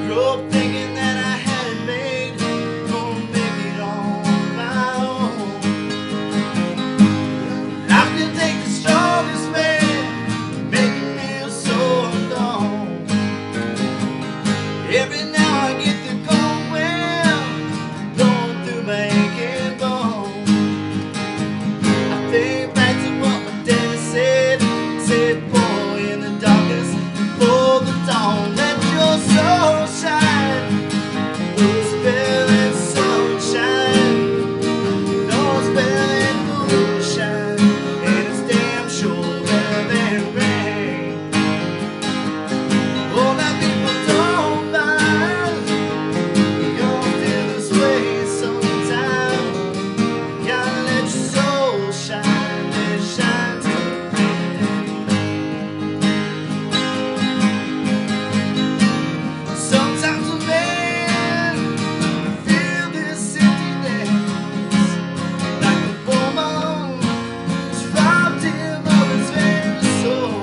Grew up thinking that I had it made, gonna make it on my own. I can take the strongest man, make him feel so alone. Every now I get the cold well, going through my aching bone. I think back to what my daddy said, boy, in the darkness, before the dawn, let your soul shine. Spelling sunshine, no spelling moonshine, and it's damn sure better than rain. Oh, now people don't mind, you don't feel this way sometimes. Gotta let your soul shine, let it shine till the break of day. Sometimes a man feel this emptiness, like a woman has robbed him of his very soul.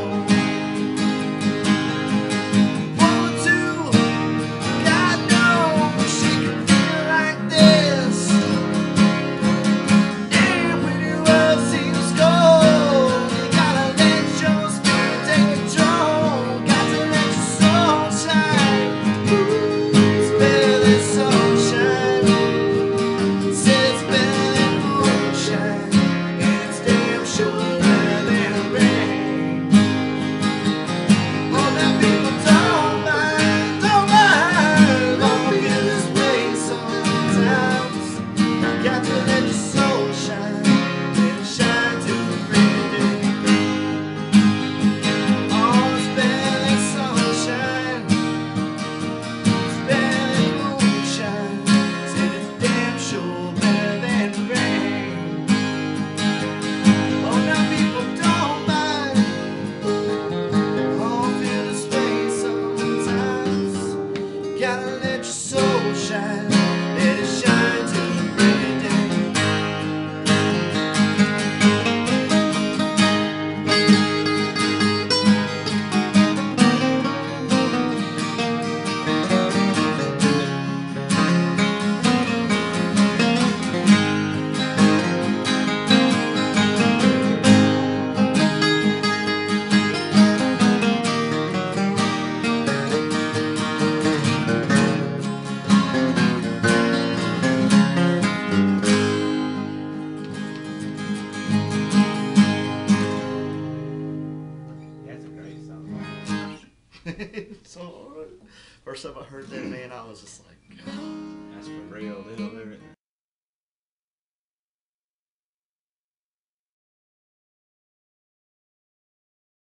Woman too, God knows she can feel like this. And when your world seems cold, you gotta let your spirit take control. Got to let your soul shine. It's better than sunshine. Said it's better than moonshine, and it's damn sure better than rain. Oh, now people don't mind, gonna feel this way sometimes. Got to let your soul shine, let it shine till the break of day. Oh, it's better than sunshine, it's better than moonshine, said it's damn sure better than rain. Oh, now people don't mind, gonna feel this way sometimes. Gotta let your soul shine, let it shine till the break of day. That's a great song. So first time I heard that, man, I was just like, That's for real, little lyric.